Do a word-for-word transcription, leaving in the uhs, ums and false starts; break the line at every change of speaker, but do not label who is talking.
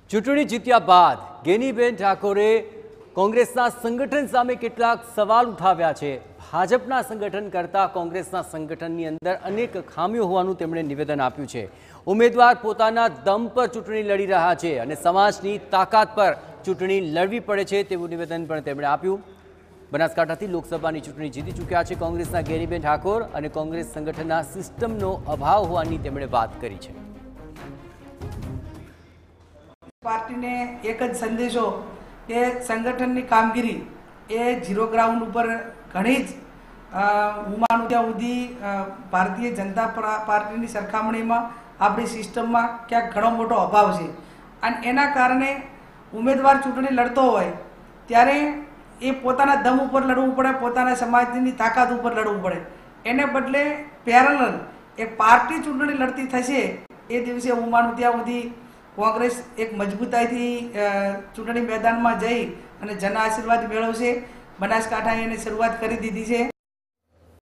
ચૂંટણી જીત્યા બાદ ગેનીબેન ઠાકોરે કોંગ્રેસના સંગઠન સામે કેટલાક સવાલ ઉઠાવ્યા છે। ભાજપના સંગઠન કરતાં કોંગ્રેસના સંગઠનની અંદર અનેક ખામીઓ હોવાનું તેમણે નિવેદન આપ્યું છે। ઉમેદવાર પોતાના દમ પર ચૂંટણી લડી રહ્યા છે અને સમાજની તાકાત પર ચૂંટણી લડવી પડે છે તેવું નિવેદન પણ તેમણે આપ્યું। બનાસકાંઠાથી લોકસભાની ચૂંટણી જીતી ચૂક્યા છે કોંગ્રેસના ગેનીબેન ઠાકોર અને કોંગ્રેસ સંગઠનના સિસ્ટમનો અભાવ હોવાની તેમણે વાત કરી છે।
पार्टी ने एक ज संदेशो के संगठन की कामगीरी ए जीरो ग्राउंड पर घणी ज हूँ मानु त्या सुधी भारतीय जनता पार्टी की सरखामणी में अपनी सिस्टम में क्या घणो मोटो अभाव है अने एना कारणे उम्मीदवार चूंटणी लड़तो होय त्यारे ए पोताना दम पर लड़वू पड़े, पोताना समाजनी ताकत पर लड़वू पड़े। एने बदले पेरेलल एक पार्टी चूंटणी लड़ती थशे ए दिवसे हूँ मानु त्या सुधी कांग्रेस एक मजबूताई थी चूंटणी मैदान में जई अने जन आशीर्वाद मेळवशे। बनासकांठाए एने शरूआत करी दीधी छे।